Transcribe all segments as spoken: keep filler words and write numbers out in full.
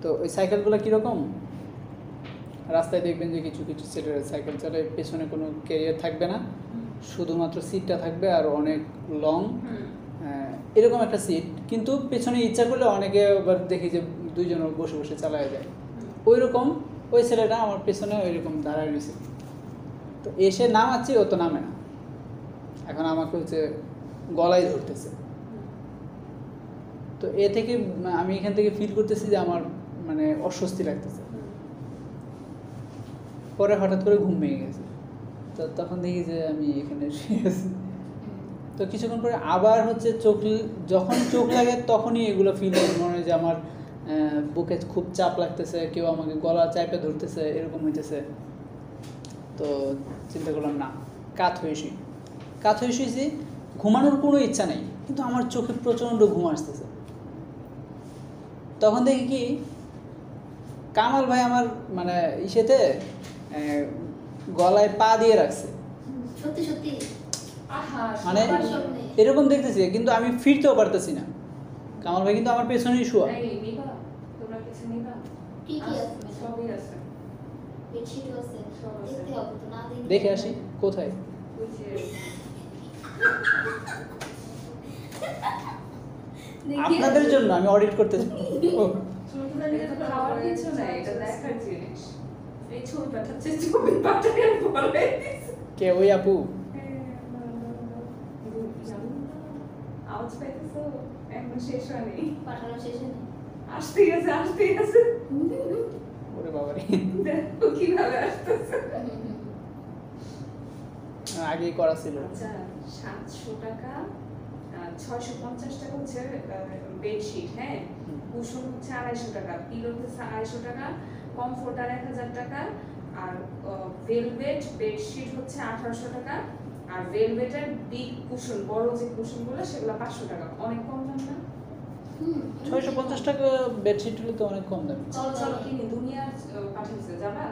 তো ওই সাইকেলগুলো কীরকম, রাস্তায় দেখবেন যে কিছু কিছু ছেলেরা সাইকেল চালায়, পেছনে কোনো ক্যারিয়ার থাকবে না, শুধুমাত্র সিটটা থাকবে আর অনেক লং এরকম একটা সিট, কিন্তু পেছনে ইচ্ছা করলে অনেকে আবার দেখি যে দুইজন বসে বসে চালায় যায়। ওই রকম ওই ছেলেটা আমার পেছনে ওই রকম দাঁড়ায় রয়েছে। তো এসে নামাচ্ছি, ও তো নামে না, এখন আমাকে হচ্ছে গলায় ধরতেছে। তো এ থেকে আমি এখান থেকে ফিল করতেছি যে আমার মানে অস্বস্তি লাগতেছে। পরে হঠাৎ করে ঘুম ভেঙে গেছে, তো তখন দেখি যে আমি এখানে শুয়ে আছি। তো কিছুক্ষণ পরে আবার হচ্ছে চোখ, যখন চোখ লাগে তখনই এগুলো ফিল হয়, মনে হয় যে আমার বুকে খুব চাপ লাগতেছে, কেউ আমাকে গলা চাপে ধরতেছে, এরকম হইতেছে। তো চিন্তা করলাম না, কাত হয়ে শুই। কাত হয়ে শুয়েছি, ঘুমানোর কোনো ইচ্ছা নেই, কিন্তু আমার চোখে প্রচণ্ড ঘুম আসতেছে। তখন দেখি কি কামাল ভাই আমার মানে ইসেতে গলায় পা দিয়ে রাখছে। সত্যি সত্যি মানে এরকম দেখতেছি, কিন্তু আমি ফিরতেও পারতেছি না। কামাল ভাই কিন্তু আমার পেছনেই শোয়া। দেখে আসি কোথায়। আপনাদের জন্য আমি অডিট করতেছি। কে ওই আপু? আওয়াজ পাইতেছো? এখন শেষ হয়নি, পাঠানো শেষ হয়নি, আসতে গেছে আসতে গেছে। ওরে বাবা রে, দেখো কিভাবে আসতেছে। আগেই করা ছিল। আচ্ছা, সাতশো টাকা, ছয়শো পঞ্চাশ টাকা হচ্ছে বেডশিট, হ্যাঁ, কুশন হচ্ছে আড়াইশো টাকা, পিলো হচ্ছে আড়াইশো টাকা, কমফোর্টার এক হাজার টাকা, আর ভেলভেট বেডশিট হচ্ছে আঠারোশো টাকা, আর ভেলভেটের বিগ কুশন, বড় যে কুশনগুলো সেগুলো পাঁচশো টাকা। অনেক কম দাম না? ছয়শো পঞ্চাশ টাকা বেডশিট হলে তো অনেক কম দাম। চলো চলো কিনি, দুনিয়া পাঠিয়েছে, যাবা?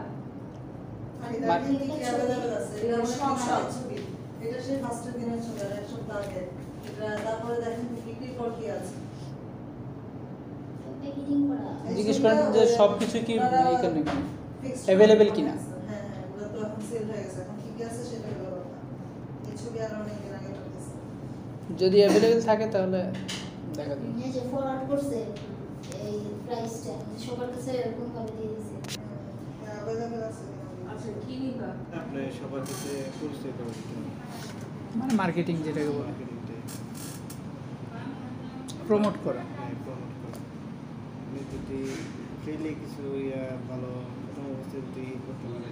সব সব এটা সেই ফার্স্টের দিনের ছবি, আর এক সপ্তাহ আগে। এটা তারপরে দেখেন বিক্রি কর কি আছে, জিজ্ঞেস করেন যে সব কিছু কি এখানে অ্যাভেলেবেল কিনা। হ্যাঁ হ্যাঁ, ওগুলো তো এখন সেল হয়ে গেছে, এখন কি কি আছে সেটা হলো কথা। এই ছবি আর অনেক দিন আগে পাঠিয়েছে, যদি অ্যাভেলেবেল থাকে তাহলে দেখা যাবে। এই যে ফরওয়ার্ড করছে এই প্রাইসটা সবার কাছে এরকম ভাবে দিয়ে দিয়েছে। হ্যাঁ অ্যাভেলেবেল আছে। আচ্ছা কি নিবা? আপনি সবার কাছে পরিচয় করে দিতে হবে, মানে মার্কেটিং যেটাকে বলে, মার্কেটিংটাই প্রমোট করা। হ্যাঁ, প্রমোট করা। আপনি যদি ফ্রিলি কিছু ইয়া ভালো প্রথম অবস্থায় যদি করতে পারেন,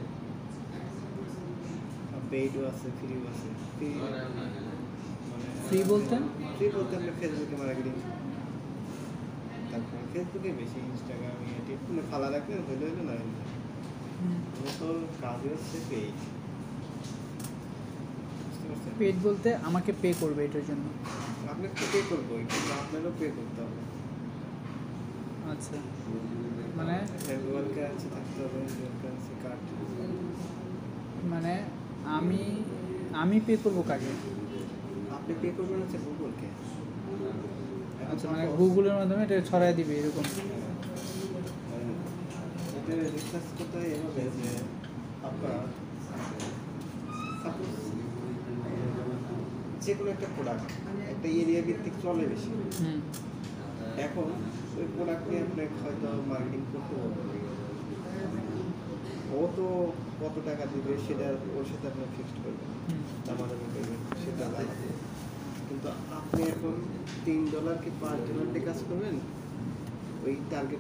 পেইডও আছে, ফ্রিও আছে। ফ্রি মানে ফ্রি বলতে ফ্রি বলতে আপনি ফেসবুকে মার্কেটিং, তারপর ফেসবুকে বেশি, ইনস্টাগ্রাম ইয়ে মানে ফালা রাখলে হইলে হইলে না হইলে তো কাজে হচ্ছে পেইড। পেড বলতে আমাকে পে করবে এটার জন্য? আপনাকে তো পে করবো, কিন্তু আপনারও পে করতে হবে। আচ্ছা, মানে গুগল কারেন্সি থাকতে হবে, গুগল কারেন্সি কার্ড। মানে আমি আমি পে করবো কাকে? আপনি পে করবেন হচ্ছে গুগলকে। আচ্ছা, মানে গুগলের মাধ্যমে এটা ছড়াই দিবে এরকম? এটা রিসার্চ করতে হয় এভাবে যে আপনার সাপোজ যে কোনো একটা প্রোডাক্ট একটা এরিয়া ভিত্তিক চলে বেশি, এখন ওই প্রোডাক্ট নিয়ে আপনাকে হয়তো মার্কেটিং করতে হবে, ও তো কত টাকা দিবে সেটা ওর সাথে আপনার ফিক্সড করবেন, দামাদামি করবেন, সেটা আলাদা। কিন্তু আপনি এখন তিন ডলার কি পাঁচ ডলার দিয়ে কাজ করবেন, ওই টার্গেট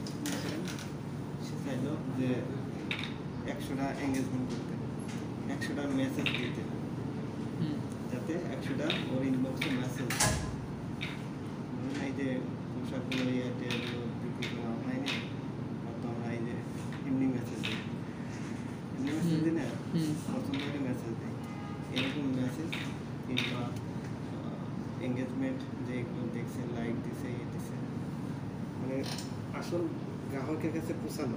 সে চাইল যে একশোটা এঙ্গেজমেন্ট করতে, একশোটা মেসেজ দিতে, যাতে একশোটা ওর ইনবক্সে মেসেজ, এই যে পোশাকগুলো এয়ারটেলগুলো বিক্রি করা অনলাইনে, তো আমরা এই যে এমনি মেসেজ দিই, এমনি মেসেজ দিই না, পছন্দ করে মেসেজ দিই, এরকম মেসেজ কিংবা এঙ্গেজমেন্ট যেগুলো দেখছে, লাইক দিছে, ইয়ে দিছে, মানে আসল গ্রাহকের কাছে পৌঁছানো,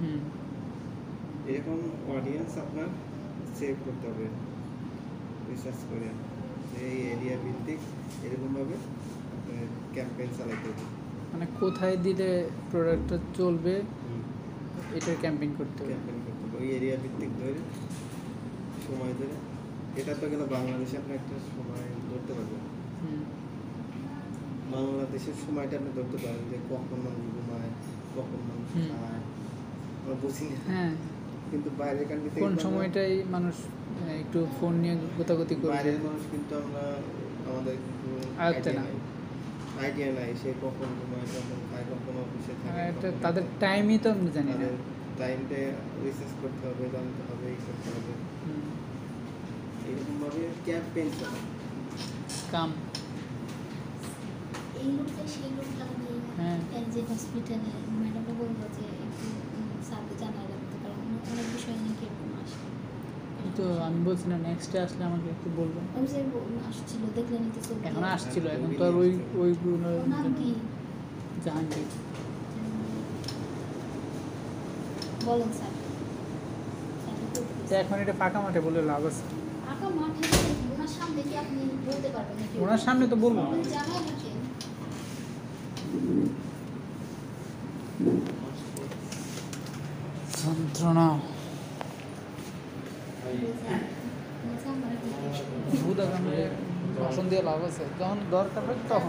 এরকম অডিয়েন্স আপনার সেভ করতে হবে রিসার্চ করে, এই এরিয়া ভিত্তিক এরকমভাবে আপনার ক্যাম্পেইন চালাইতে হবে। মানে কোথায় দিলে প্রোডাক্টটা চলবে এটার ক্যাম্পেইন করতে হবে। ক্যাম্পেইন করতে হবে ওই এরিয়া ভিত্তিক ধরে সময় ধরে। এটা তো গেলে বাংলাদেশে আপনি একটা সময় ধরতে পারবেন। হুম। বাংলাদেশের সময়টা আপনি ধরতে পারেন যে কখন মানুষ ঘুমায়, কখন মানুষ হুম। খায়, আমরা বুঝি না। হ্যাঁ, কিন্তু বাইরের কান্ট্রি থেকে কোন সময়টাই মানুষ আহ, একটু ফোন নিয়ে গোতাগুতি করবে। বাইরের মানুষ কিন্তু আমরা আমাদের আয়ত্তে না। আইডিয়া নাই সে কখন ঘুমায়, কখন খায়, কখন অফিসে আর থাকে, এটা কখন- তাদের টাইমই তো আমি জানি না। তাদের টাইমটা রিসার্চ করতে হবে, জানতে হবে, এই করতে হবে। হুম। এরকমভাবে ক্যাম্পেইন চলে। কাম। এই লোকটা সেই লোকটা আমি হ্যাঁ। এই যে হসপিটালে ম্যাডামও বললো যে একটু স্যারকে জানাই রাখতে, কারণ অনেক বিষয় নিয়ে কিরকম আসে। এই তো আমি বলছি না নেক্সটে আসলে আমাকে একটু বলবো। ওই যে ব- আসছিল দেখলেন তো ছবি। এখন আসছিল, এখন তো আর ওই ওইগুলো ওর নাম কি? জাহাঙ্গীর। বলেন স্যার। স্যারকে তো বলতে এখন এটা ফাঁকা মাঠে বলে লাভ আছে। আঁকা মাঠে ওনার সামনে কি আপনি বলতে পারবেন নাকি? ওনার সামনে তো বলবো। আপনি জানাই রাখেন। যন্ত্রণা বলছে আমার একটা জিজ্ঞেস করুন। ভূত আগামী ভাষণ দিয়ে লাভ আছে, যখন দরকার হয় তখন।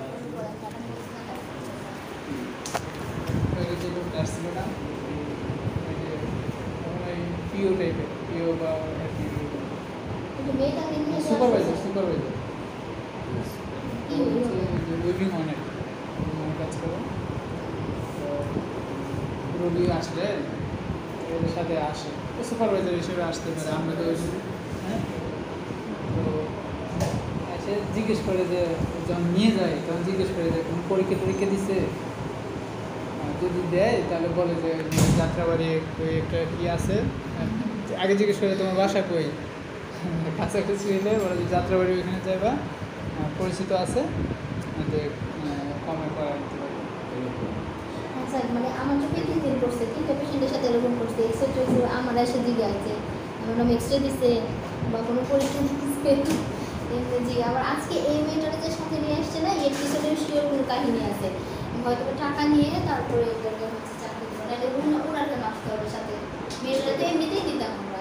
ওই যে লোকটা আসছিল না, ওই যে ওই পিও টাইপের, পিও বা কিন্তু মেয়েটাকে নিয়ে যাওয়ার সুপারভাইজার কথা। সুপারভাইজার কি হলো? উইভিং অনেক কাজ করে। তো রোগী আসলে ওদের সাথে আসে, ও সুপারভাইজার হিসেবে আসতে পারে। আমরা তো ওই- হ্যাঁ, তো এসে জিজ্ঞেস করে যে যখন নিয়ে যায় তখন জিজ্ঞেস করে যে কোনো পরীক্ষা টরীক্ষা দিচ্ছে, আর যদি দেয় তাহলে বলে যে যাত্রাবাড়ি ওই একটা কি আছে, আগে জিজ্ঞেস করে তোমার বাসা কই, কাছাকাছি হলে বলে যে যাত্রাবাড়ি ওইখানে যাইবা, আহ, পরিচিত আছে, যে কমে করা দিতে পারবে। হ্যাঁ স্যার, মানে আমার চোখে তিন দিন করছে, তিনটা পেশেন্টের সাথে এরকম করছে। এক্সরে আমার এসে জিজ্ঞে আছে, ম্যাডাম এক্সরে দিচ্ছে বা কোনো পরীক্ষা দিচ্ছে জি। আবার আজকে এই মেয়েটাকে সাথে নিয়ে আসছে না, এর পিছনে শিওর কোনো কাহিনী আছে, হয়তো টাকা নিয়ে তারপরে এদেরকে হচ্ছে চাকরি দেবো, নাহলে ওনা- ওনার কেন আসতে হবে সাথে? মেয়েটা তো এমনিতেই দিতাম আমরা।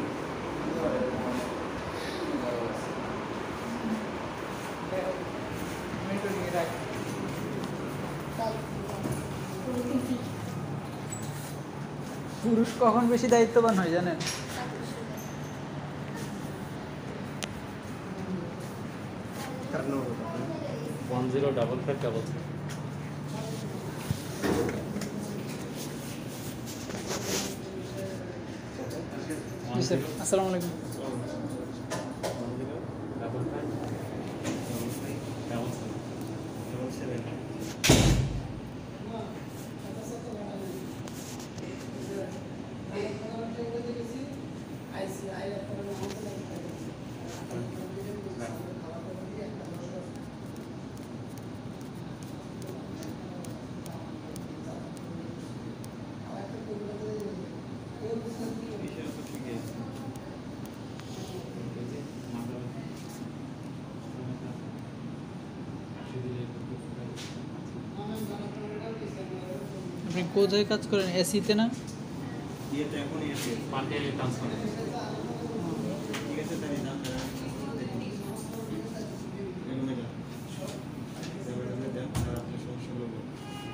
তাই পুরুষ কখন বেশি দায়িত্ববান হয় জানেন? কার নাম বলতে পারেন? One zero double five double three. জি স্যার, আসসালামু আলাইকুম। One zero double five double three. Double seven. বিষয় তো ঠিকই আছে। আপনি কোথায় কাজ করেন? এসিতে না? ইয়েটা এখনই এসে গেছে। Party transfer. ঠিক আছে, তাই না? এগুলো দেন। এগুলো দেন, আর আপনার সমস্যাগুলো বলুন।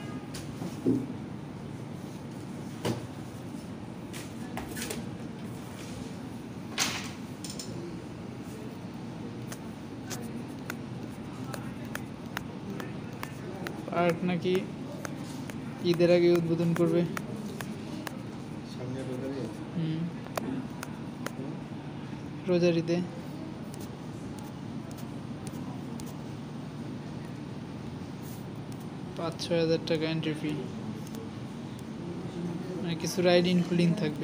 পার্ক নাকি ঈদের আগে উদ্বোধন করবে। সামনে রোজারি আছে। হুম, রোজার ঈদে। পাঁচ ছয় হাজার টাকা এন্ট্রি ফি, মানে কিছু রাইড ইনক্লুডিং থাকবে।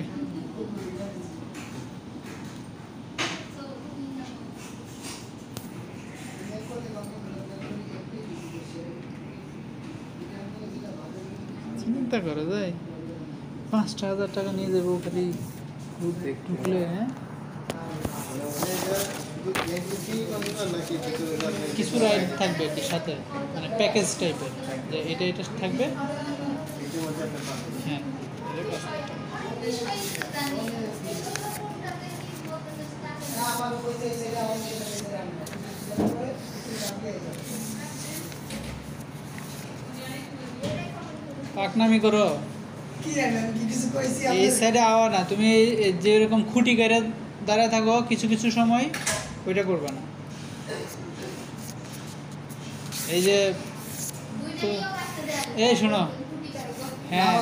চিন্তা করা যায়, পাঁচটা হাজার টাকা নিয়ে যাবো খালি ঢুকলে। হ্যাঁ, মানে ওখানে শুধু ফ্রি কনজিউমার নাকি ভিতরে যাবে কিছু রাইড থাকবে কি সাথে, মানে প্যাকেজ টাইপের, যে এটা এটা থাকবে। ইতিমধ্যে আপনি পাবেন। হ্যাঁ এর পাশে। পাকনামি করো এই সাইডে আওয়া না, তুমি এই- যে এরকম খুঁটি গাড়ে দাঁড়ায় থাকো কিছু কিছু সময়, ওইটা করবে না। এই যে এই শোনো, হ্যাঁ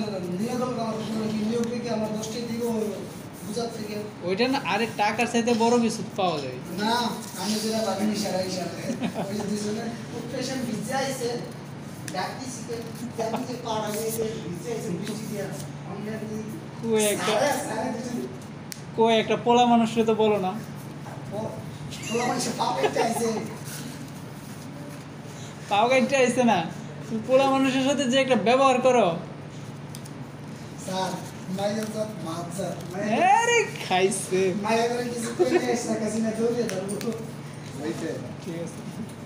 ওইটা না, আরে টাকার চাইতে বড় কিছু পাওয়া যায়। না আমি যেটা ভাবিনি সারা হিসাবে ওই যে দুজনে প্রফেশন ভিজা আইছে ডাকি সিকে ডাকি পাড়া গেছে ভিজা আইছে বৃষ্টি দিয়া আমরা কি কই একটা সারা সারা দুজন কই একটা পোলা মানুষরে তো বলো না। পোলা মানুষ পাপে চাইছে পাও গাইতে আইছে না, তুমি পোলা মানুষের সাথে যে একটা ব্যবহার করো, স্যার মাইয়া তো মাছ স্যার আরে খাইছে। মাইয়া করে কিছু কইলে এসে কাছে না দৌড়ে ধরবো হইছে ঠিক আছে,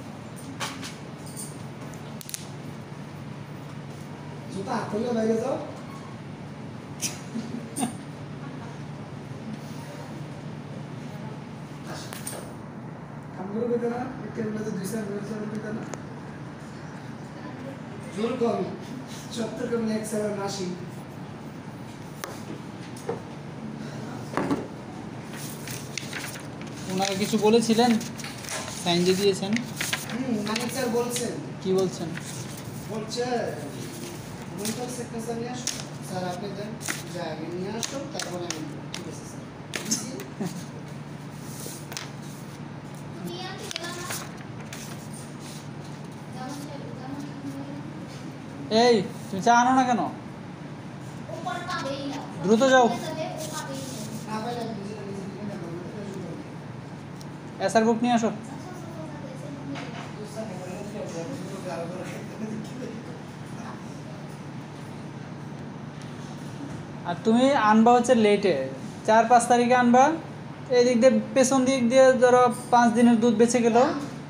জুতা খুলে বাইরে যাও কামগুলো পেতে না একটু বলে দুই সাল দুই সাল পেতে না জোর কম সত্তর কমলে এক সাল আশি ওনারা কিছু বলেছিলেন, সাইন যে দিয়েছেন, হুম মানিক স্যার বলছেন কি বলছেন? বলছে মনিটর সেক্টর স্যার নিয়ে আসো স্যার আপনি দেন যা আগে নিয়ে আসো তারপরে আমি ঠিক আছে স্যার এই তুমি চা আনো না কেন? দ্রুত যাও। না পাইলে আমি নিজে নিজে কিনে দেবো এসআর বুক নিয়ে আসো। আর তুমি আনবা হচ্ছে লেটে, চার পাঁচ তারিখে আনবা, এই দিক দিয়ে পেছন দিক দিয়ে ধরো পাঁচ দিনের দুধ বেঁচে গেল,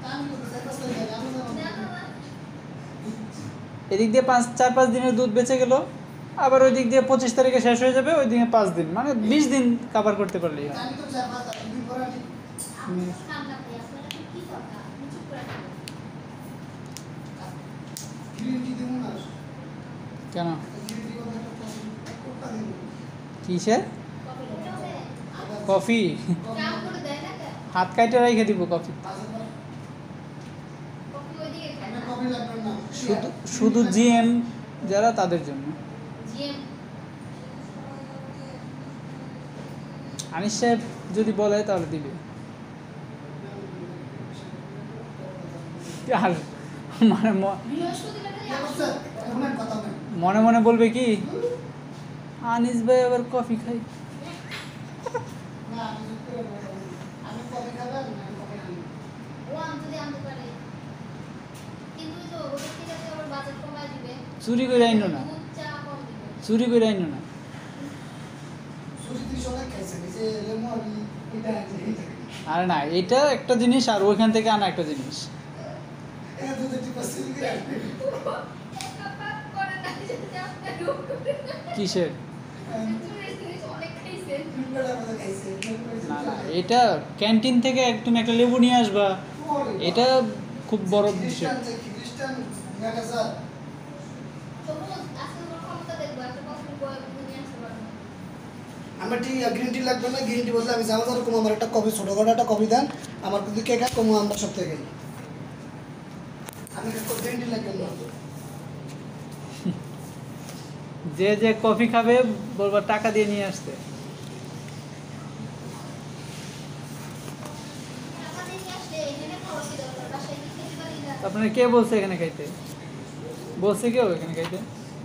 এদিক দিয়ে পাঁচ চার পাঁচ দিনের দুধ বেঁচে গেল, আবার ওই দিক দিয়ে পঁচিশ তারিখে শেষ হয়ে যাবে, ওই দিকে পাঁচ দিন, মানে বিশ দিন কাভার করতে পারলেই হয়। আমি তো চার পাঁচ দিন পরে আমি গ্রিন টি দেবো না কেন? গ্রিন টি কথা একটা কোটা দেবো কিসের কফি? হাত কাইটে রেখে দিব কফি। আমি কফি লাগবে না শুধু শুধু জিএম যারা তাদের জন্য। আনিস সাহেব যদি বলে তাহলে দিবে। আর মানে ম- এখন কথা নেই মনে মনে বলবে কি, আনিস ভাই আবার কফি খাই। না আমি আমি কফি খাবেন না আমি কফি খাবো চুরি করে আইনো না, চুরি করে আইনো না। সুজিত সবাই খাইছে যে লেমন এটা আছে এটা আরে না, এটা একটা জিনিস আর ওইখান থেকে আনা একটা জিনিস। এটা দুটো টিপা সিল করে কিসের? বেলা মতো খাইছে না না, এটা ক্যান্টিন থেকে এক- তুমি একটা লেবু নিয়ে আসবা, এটা খুব বড় বিষয়। খ্রিস্টান যে খ্রিস্টান মেটা স্যার আমার টি গ্রিন টি লাগবে না গ্রিন টি বলতে আমি যাবো ধরো আমার একটা কফি ছোটো করে একটা কফি দেন আমার কিন্তু কেক আর কমু আমরা সব থেকে আমি গ্রিন টি লাগবে না যে যে কফি খাবে বলবা টাকা দিয়ে নিয়ে আসতে। আপনার কে বলছে এখানে খাইতে? বলছে কেউ এখানে খাইতে?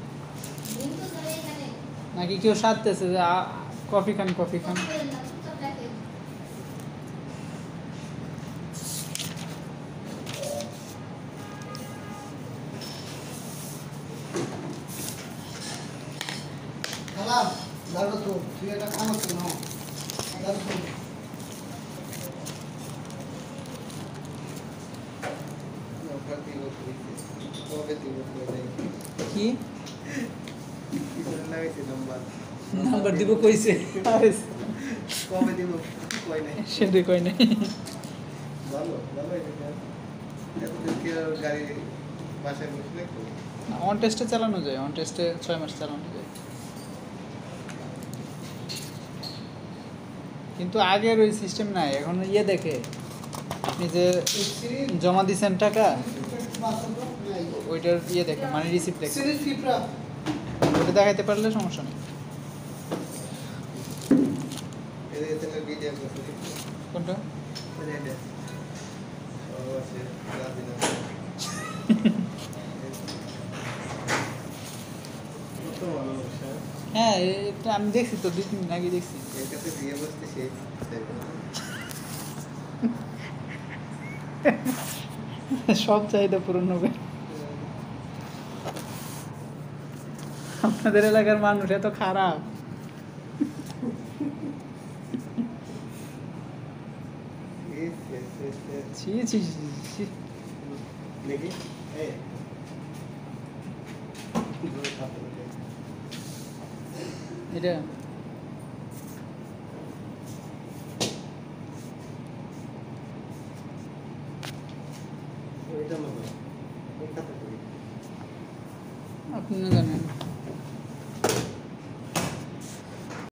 নাকি কেউ সাধতেছে যে আ- কফি খান কফি খান? খালা দাঁড়ো তো তুই একটা কাম আছে না দাঁড়ো তো কবে দিব কই কি কি করে লাগাইছে নাম্বার নাম্বার দিব কইছে আরে কবে দিব কই নাই সেটা কই নাই ভালো ভালো এটা এতদিন কি আর গাড়ি বাসায় বসে রাখবো অন টেস্টে চালানো যায় অন টেস্টে ছয় মাস চালানো যায় কিন্তু আগের ওই সিস্টেম নাই এখন ইয়ে দেখে আপনি যে জমা দিচ্ছেন টাকা ওইটার ইয়ে দেখে মানে রিসিপ্ট দেখে সিরিজ ফিপ্রা ওটা দেখাইতে পারলে সমস্যা নেই এর এতে ভিডিও করতে কোনটা ওই যে ও আছে রাদিনা কত ভালো স্যার হ্যাঁ এটা আমি দেখছি তো দুই তিন দিন আগে দেখছি এর কাছে বিয়ে বসতে সেই সব চাহিদা পূরণ হবে আপনাদের এলাকার মানুষ এত খারাপ এস এস এস এস ছি ছি ছি, ছি। দেখি এই এটা ওইটা মনে হয় ওই কথা করি আপনি জানেন